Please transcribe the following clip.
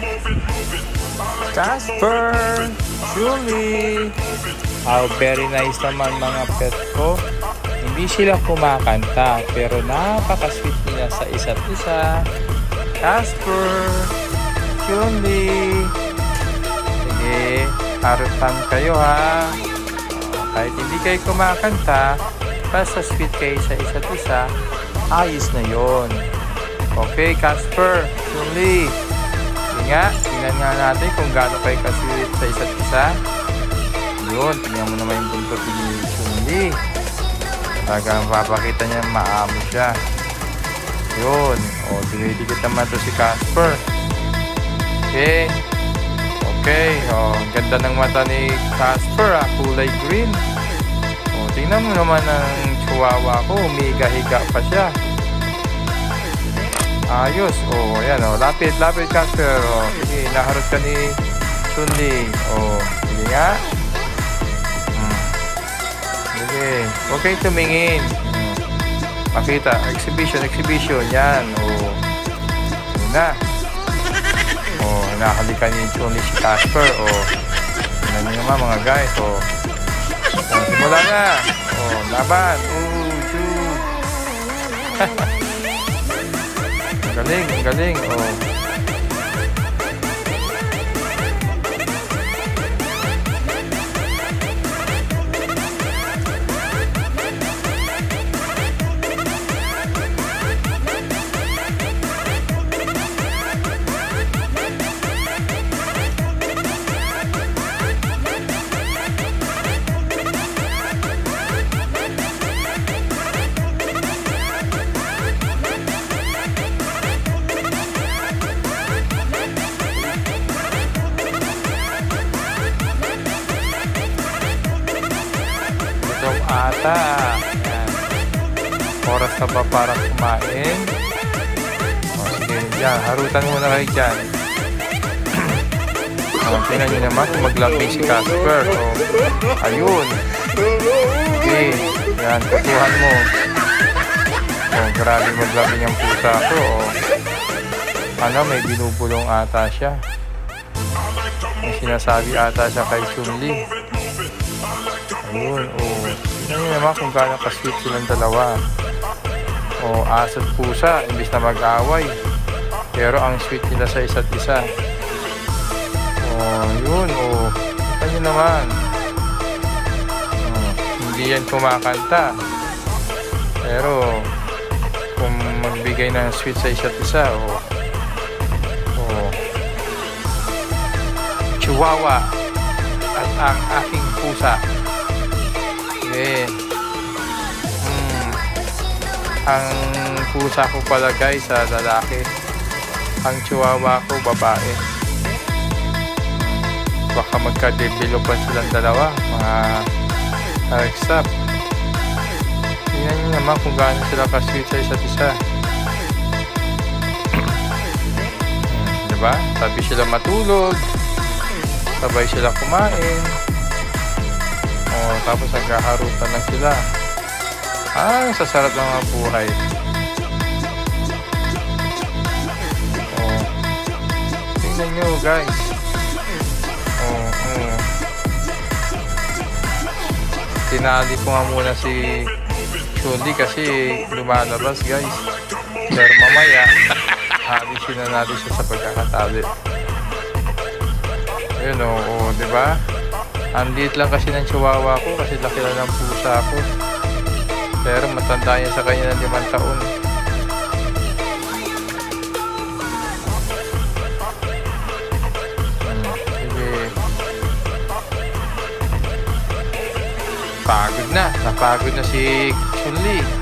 Casper, Julie. Oh, very nice naman mga pet ko. Hindi sila kumakanta pero napaka-sweet nila sa isa't isa. Casper, Julie. Sige, harutan kayo ha. Kahit hindi kayo kumakanta, basta sweet kayo sa isa't isa, ayos na yon. Okay, Casper, Julie. Tingnan nga natin kung gaano kayo ka-sweet sa isa't isa. Yun, tingnan mo naman yung buntot ni Julie. Talagang papakita niya maamo siya. Yun. O, dinidikit naman to si Casper. Okay. Okay. O, ganda ng mata ni Casper, kulay green. O, tingnan mo naman ang chihuahua ko. Umiga-higa pa siya. Ayos. O, ayan o. Lapit, Casper. O, sige, naharot ka ni Julie. O, sige nga. Sige. Huwag kayong tumingin. Pakita. Exhibition. Yan. O. Yun na. O. Nakalikan ni Julie si Casper. O. Tignan nyo naman mga guys. O. Simula na. O. Laban. Ang galing. O. Ata. Yan. Oras na ba para kumain? O, sige, dyan. Harutan muna kayo dyan. Tingnan nyo naman kung maglambing si Casper. O, ayun. Okay. Yan, kutuhan mo. O, grabe maglambing ang pusa ko. O, ano, may binubulong ata siya. May sinasabi ata siya kay Chun-Li. Ayun, o. Tingnan nyo naman kung gano'ng ka-sweet silang dalawa. O, aso't pusa, imbis na mag-away. Pero ang sweet nila sa isa't isa. O, yun, o. Tingnan nyo naman. O, hindi yan kumakanta. Pero, kung magbigay ng sweet sa isa't isa, o, Chihuahua at ang aking pusa. Okay. Ang pusa ko pala guys sa lalaki. Ang chihuahua ko babae. Baka magka-developan silang dalawa, mga exap. Tingnan nyo naman kung gaano sila ka-sweet sa isa't isa. Diba? Sabi sila matulog, sabay sila kumain. Tapos naghaharutan lang sila. Sasarap ng mga buhay. Tingnan nyo guys. Tinali ko nga muna si Chun-Li kasi lumalabas guys. Pero mamaya halisin na natin siya sa pagkakatali. Ayun o, diba? Ang liit lang kasi ng chihuahua ko kasi laki lang ng pusa ko. Pero matanda yan sa kanya ng 5 taon. Sige. Napagod na si Chun-Li.